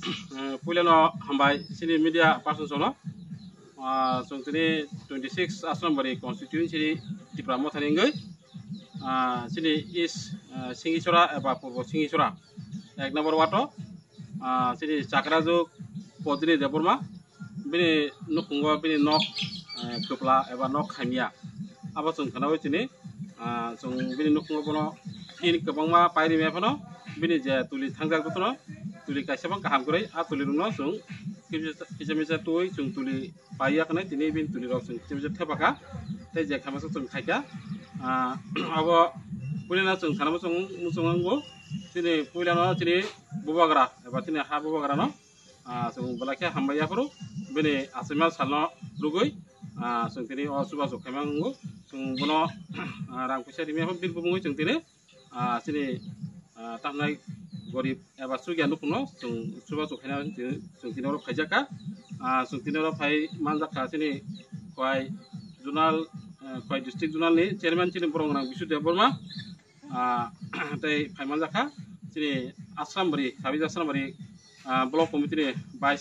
puilano hambai sini media person sono song tini 26 asram bari constituency di pramo thaningai sini is Singisora eba purbo Singisora ek number wato sini Chakrajuk Podri Deburma bini nukungo bini nok kepla eba nok khamia aba song khanawe sini song bini nukungo bono ini kebangma pairi mepono bini je tuli thangjak dutono tuli kaisabang kaham kurai tuli runo sung kisa tui sung tuli paya kana tini bin tuli rok sung kisa thepaka te je khamasa sung khaika abo pulina sung thanamo sung musungango tini pulana tini bubagra eba tini ha bubagra no sung balakya hambaya puru bini asimal salno rugoi sung tini o suba su khamango sung bono rang pusa dimi hom bin bumungoi sung tini sini tanai gorib eba sugia nukuno sung suba su khana sung tini ro phajaka sung tini ro phai manjaka sini khwai zonal khwai district zonal ni chairman sini borong bisu deborma tei phai manjaka sini asram bari khabi asram bari block committee ni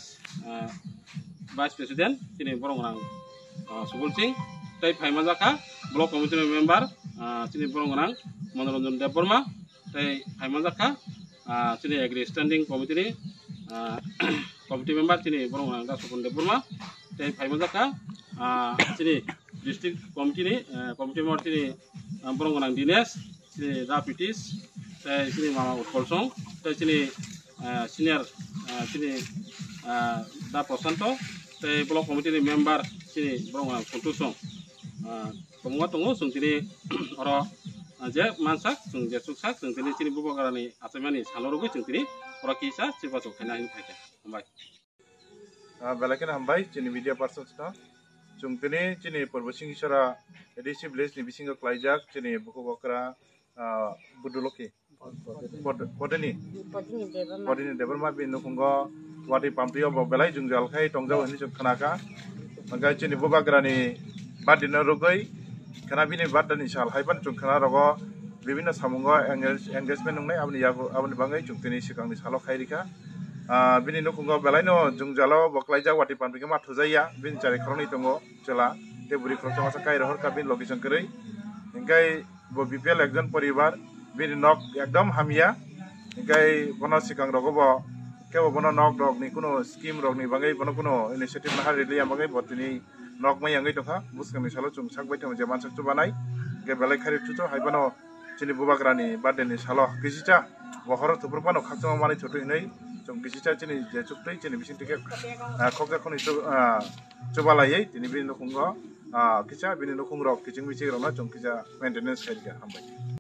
vice president sini borong subul singh tei phai manjaka block committee member sini borong Manoranjan Deborma tei phai manjaka sini agri standing committee ni committee member sini borong Dasukun Deborma tei phai manjaka sini district committee ni committee member sini borong Dinesh sini Rapitis tei sini Mama Utkolsong tei sini senior sini Da Prosanto tei block committee ni member sini borong Kuntusong pemuat tunggu sung tini oro je mansak sung je suksak sung tini sini bubagarani asamani salorugo sung tini oro kisa sipa sokena ini pakai hambai balakin hambai cini media person sta sung tini cini Purbo Singisora edisi village ni bisinga klaijak cini bukubakra buduloki podeni debarma bin nukungo wadi pampio belai junggal khai tongjaw ini sung khanaka mangga cini bubagarani badina rogoi kana bini badani sal haiban chung kana rogo bibina samungo engagement nungnai abni bangai chung tini sikang ni salo khairika bini nukungo belaino jungjalo boklaija wati panpike ma thujaiya bin chari khroni tongo chela te buri khrocha masa kai rohor ka bin location korei engkai bo BPL ekjon poribar bini nok ekdom hamia engkai bono sikang rogo bo kebo bono nok rok ni kuno scheme rok ni bangai bono kuno initiative na harili bangai botini nok mai angai tokha buskani salo chung sakbai thama jaman sakchu banai ge belai khari chucho haibano chini bubagrani badeni salo kisita bohor thupurpano khakchama mani chotu hinai chung kisita chini je chuktei chini bising tike khokja khoni chubalai tini bin nukungo kisa bin nukungrok kiching biching rona chung kisa maintenance khairika hambai